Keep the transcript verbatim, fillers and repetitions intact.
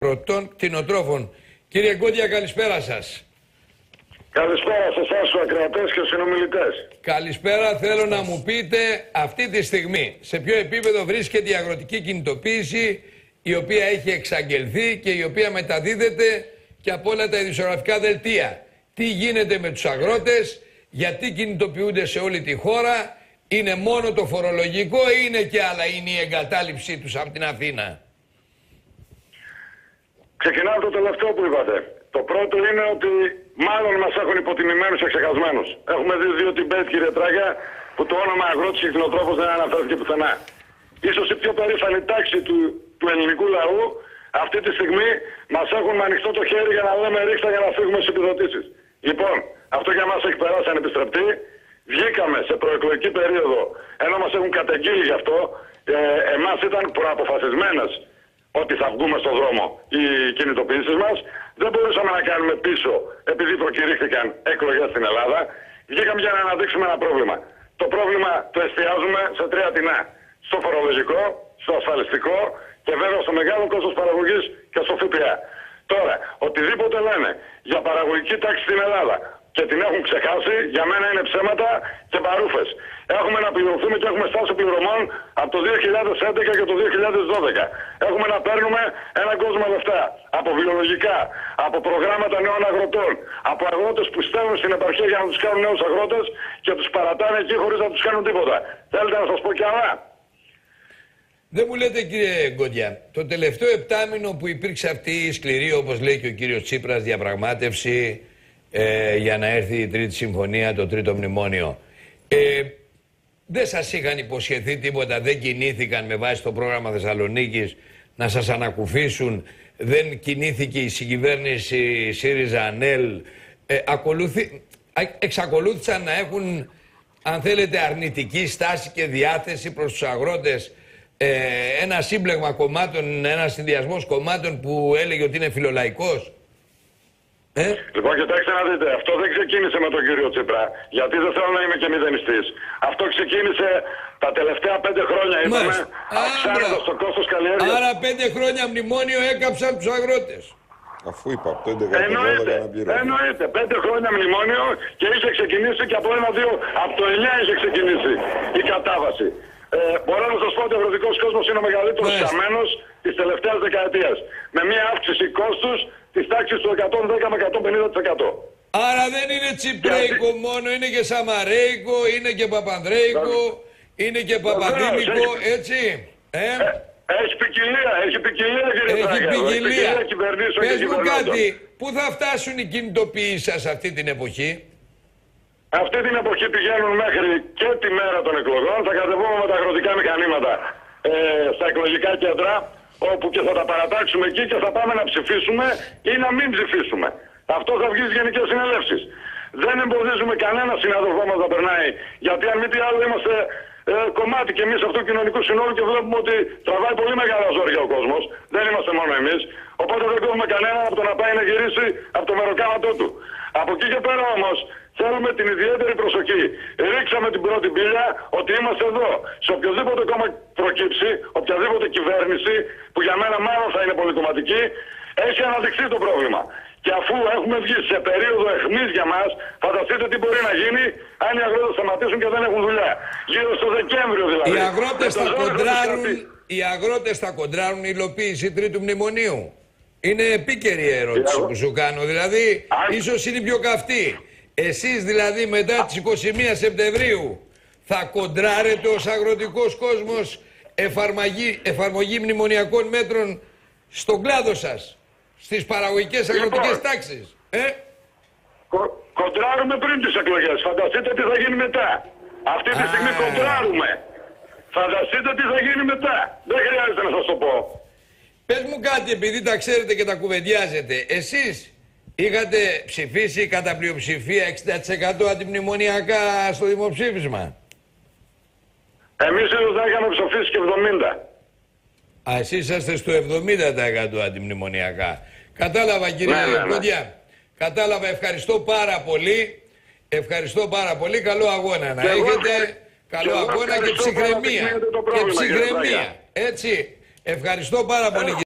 αγροτών κτηνοτρόφων. Κύριε Γκόντια, καλησπέρα σας. Καλησπέρα σε εσάς τους ακροατές και συνομιλητές. Καλησπέρα. Θέλω να μου πείτε αυτή τη στιγμή σε ποιο επίπεδο βρίσκεται η αγροτική κινητοποίηση, η οποία έχει εξαγγελθεί και η οποία μεταδίδεται και από όλα τα ειδησιογραφικά δελτία. Τι γίνεται με τους αγρότες, γιατί κινητοποιούνται σε όλη τη χώρα, είναι μόνο το φορολογικό ή είναι και άλλα, είναι η εγκατάλειψή τους από την Αθήνα? Ξεκινάω το τελευταίο που είπατε. Το πρώτο είναι ότι μάλλον μας έχουν υποτιμημένους και ξεχασμένους. Έχουμε δει δύο τιμπέτ, κύριε Τράγια, που το όνομα αγρότης και κτηνοτρόφος δεν αναφέρθηκε πουθενά. Ίσως η πιο περήφανη τάξη του, του ελληνικού λαού αυτή τη στιγμή μας έχουν με ανοιχτό το χέρι για να λέμε ρίξτα για να φύγουμε στις επιδοτήσεις. Λοιπόν, αυτό για μας έχει περάσει ανεπιστρεπτή. Βγήκαμε σε προεκλογική περίοδο, ενώ μας έχουν καταγγείλει γι' αυτό. Ε, εμάς ήταν προαποφασισμένες ότι θα βγούμε στον δρόμο οι κινητοποιήσεις μας. Δεν μπορούσαμε να κάνουμε πίσω επειδή προκηρύχθηκαν εκλογές στην Ελλάδα. Βγήκαμε για να αναδείξουμε ένα πρόβλημα. Το πρόβλημα το εστιάζουμε σε τρία τεινά. Στο φορολογικό, στο ασφαλιστικό και βέβαια στο μεγάλο κόστος παραγωγής και στο ΦΠΑ. Τώρα, οτιδήποτε λένε για παραγωγική τάξη στην Ελλάδα και την έχουν ξεχάσει, για μένα είναι ψέματα και παρούφες. Έχουμε να πληρωθούμε και έχουμε στάση πληρωμών από το δύο χιλιάδες έντεκα και το δύο χιλιάδες δώδεκα. Έχουμε να παίρνουμε έναν κόσμο λεφτά από βιολογικά, από προγράμματα νέων αγροτών, από αγρότες που στέλνουν στην επαρχία για να τους κάνουν νέους αγρότες και τους παρατάνε εκεί χωρίς να τους κάνουν τίποτα. Θέλετε να σας πω κι άλλα? Δεν μου λέτε, κύριε Γκόντια, το τελευταίο επτάμινο που υπήρξε αυτή η σκληρή, όπως λέει και ο κύριος Τσίπρας, διαπραγμάτευση ε, για να έρθει η τρίτη συμφωνία, το τρίτο μνημόνιο, ε, δεν σας είχαν υποσχεθεί τίποτα, δεν κινήθηκαν με βάση το πρόγραμμα Θεσσαλονίκης να σας ανακουφίσουν, δεν κινήθηκε η συγκυβέρνηση ΣΥΡΙΖΑ-ΑΝΕΛ, ε, ακολουθή, εξακολούθησαν να έχουν, αν θέλετε, αρνητική στάση και διάθεση προς τους αγρότες, ε, ένα σύμπλεγμα κομμάτων, ένα συνδυασμός κομμάτων που έλεγε ότι είναι φιλολαϊκός? Ε? Λοιπόν, κοιτάξτε να δείτε, αυτό δεν ξεκίνησε με τον κύριο Τσίπρα, γιατί δεν θέλω να είμαι και μηδενιστής. Αυτό ξεκίνησε τα τελευταία πέντε χρόνια, είπαμε, αυξάνοντας το κόστος καλλιέργειας. Άρα πέντε χρόνια μνημόνιο έκαψαν τους αγρότες. Αφού είπα από το έντεκα και δώδεκα να πληρώνω. Εννοείται, πέντε χρόνια μνημόνιο και είχε ξεκινήσει και από ένα-δύο, από το εννιά είχε ξεκινήσει η κατάβαση. Ε, μπορώ να σας πω ότι ο αγροτικός κόσμος είναι ο μεγαλύτερος χαμένος της τελευταίας δεκαετίας. Με μια αύξηση κόστους της τάξης του εκατόν δέκα με εκατόν πενήντα τοις εκατό. Άρα δεν είναι τσιπρέικο γιατί... μόνο, είναι και σαμαρέικο, είναι και παπανδρέικο, είναι και παπαδήμικο, έχει... έτσι. Ε? Ε, έχει ποικιλία, έχει ποικιλία κύριε Έχει Τράγκα, ποικιλία. Πες μου κάτι, πού θα φτάσουν οι κινητοποιήσεις σας αυτή την εποχή? Αυτή την εποχή πηγαίνουν μέχρι και τη μέρα των εκλογών. Θα κατεβούμε με τα αγροτικά μηχανήματα ε, στα εκλογικά κέντρα, όπου και θα τα παρατάξουμε εκεί και θα πάμε να ψηφίσουμε ή να μην ψηφίσουμε. Αυτό θα βγει στις γενικές συνελεύσεις. Δεν εμποδίζουμε κανένα συνάδελφό μας να περνάει, γιατί αν μη τι άλλο είμαστε ε, κομμάτι και εμείς αυτού του κοινωνικού συνόλου και βλέπουμε ότι τραβάει πολύ μεγάλα ζόρια ο κόσμος. Δεν είμαστε μόνο εμείς. Οπότε δεν κόβουμε κανένα από το να πάει να γυρίσει από το μεροκάματό του. Από εκεί και πέρα όμως θέλουμε την ιδιαίτερη προσοχή. Ρίξαμε την πρώτη πύλια ότι είμαστε εδώ. Σε οποιοδήποτε κόμμα προκύψει, οποιαδήποτε κυβέρνηση, που για μένα μάλλον θα είναι πολυκομματική, έχει αναδειχθεί το πρόβλημα. Και αφού έχουμε βγει σε περίοδο αιχμής για μας, φανταστείτε τι μπορεί να γίνει αν οι αγρότες σταματήσουν και δεν έχουν δουλειά. Γύρω στο Δεκέμβριο δηλαδή. Οι αγρότες θα κοντράρουν, οι αγρότες θα κοντράρουν η υλοποίηση τρίτου μνημονίου. Είναι επίκαιρη η ερώτηση που σου κάνω. Δηλαδή, αν... ίσως είναι πιο καυτή. Εσείς δηλαδή μετά τις είκοσι μία Σεπτεμβρίου θα κοντράρετε ως αγροτικός κόσμος εφαρμογή, εφαρμογή μνημονιακών μέτρων στον κλάδο σας, στις παραγωγικές αγροτικές λοιπόν, τάξεις? Ε? Κο, κοντράρουμε πριν τις εκλογές. Φανταστείτε τι θα γίνει μετά. Αυτή τη στιγμή Α. κοντράρουμε. Φανταστείτε τι θα γίνει μετά. Δεν χρειάζεται να σας το πω. Πες μου κάτι, επειδή τα ξέρετε και τα κουβεντιάζετε. Εσείς είχατε ψηφίσει κατά πλειοψηφία εξήντα τοις εκατό αντιμνημονιακά στο δημοψήφισμα? Εμείς δεν είχαμε ψηφίσει και εβδομήντα. Α, εσείς είσαστε στο εβδομήντα τοις εκατό αντιμνημονιακά. Κατάλαβα, κύριε ναι, ναι, Γκόντια. ναι. Κατάλαβα, ευχαριστώ πάρα πολύ. Ευχαριστώ πάρα πολύ. Καλό αγώνα να και έχετε. Εγώ, καλό και αγώνα και ψυχραιμία. Και ψυχραιμία. Έτσι. Ευχαριστώ πάρα πολύ.